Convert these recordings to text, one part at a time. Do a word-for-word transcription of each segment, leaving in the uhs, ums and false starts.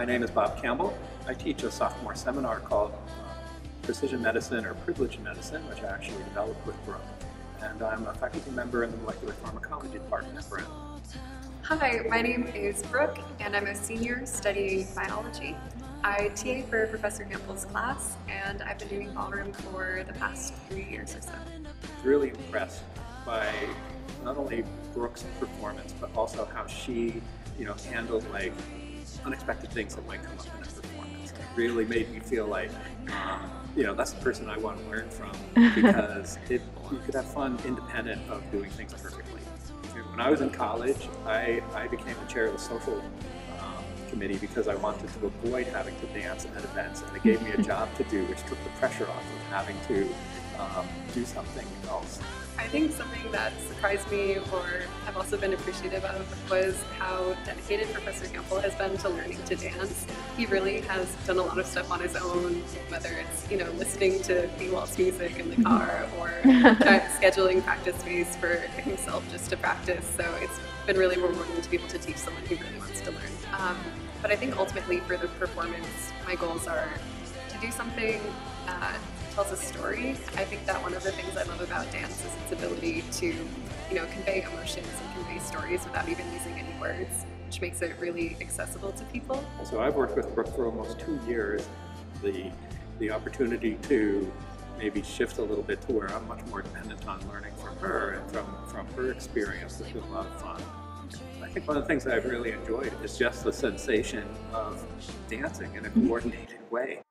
name is Bob Campbell. I teach a sophomore seminar called uh, Precision Medicine or Privileged Medicine, which I actually developed with Brooke. And I'm a faculty member in the Molecular Pharmacology Department at Brown. Hi, my name is Brooke, and I'm a senior studying biology. I T A for Professor Campbell's class, and I've been doing ballroom for the past three years or so. Really impressed by not only Brooke's performance, but also how she, you know, handled like unexpected things that might come up in her performance. It really made me feel like, um, you know, that's the person I want to learn from, because it, you could have fun independent of doing things perfectly. When I was in college, I, I became the chair of the social um, committee because I wanted to avoid having to dance at events, and it gave me a job to do, which took the pressure off of having to um, do something else. I think something that surprised me, or I've also been appreciative of, was how dedicated Professor Campbell has been to learning to dance. He really has done a lot of stuff on his own, whether it's, you know, listening to Ewald's music in the car or scheduling practice space for himself just to practice. So it's been really rewarding to be able to teach someone who really wants to learn. Um, but I think ultimately for the performance, my goals are to do something uh, tells a story. I think that one of the things I love about dance is its ability to, you know, convey emotions and convey stories without even using any words, which makes it really accessible to people. So I've worked with Brooke for almost two years. The, the opportunity to maybe shift a little bit to where I'm much more dependent on learning from her and from, from her experience has been a lot of fun. I think one of the things that I've really enjoyed is just the sensation of dancing in a coordinated way.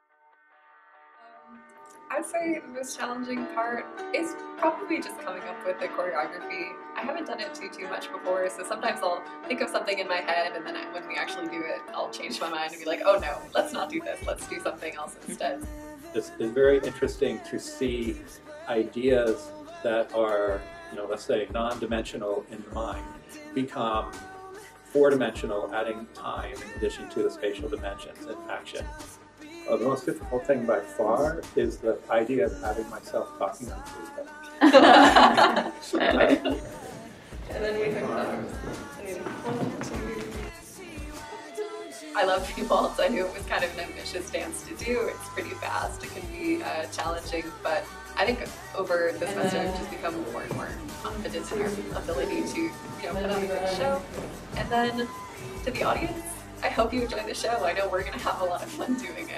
I'd say the most challenging part is probably just coming up with the choreography. I haven't done it too too much before, so sometimes I'll think of something in my head, and then I, when we actually do it, I'll change my mind and be like, oh no, let's not do this, let's do something else instead. It's, it's very interesting to see ideas that are, you know, let's say non-dimensional in the mind become four-dimensional, adding time in addition to the spatial dimensions in action. Uh, the most difficult thing by far is the idea of having myself talking on people. And then we hook thumbs. One, two. I love Ewald's. I knew it was kind of an ambitious dance to do. It's pretty fast. It can be uh, challenging, but I think over the semester we've just become more and more confident in our ability to, you know, put on a good show. And then to the audience, I hope you enjoy the show. I know we're going to have a lot of fun doing it.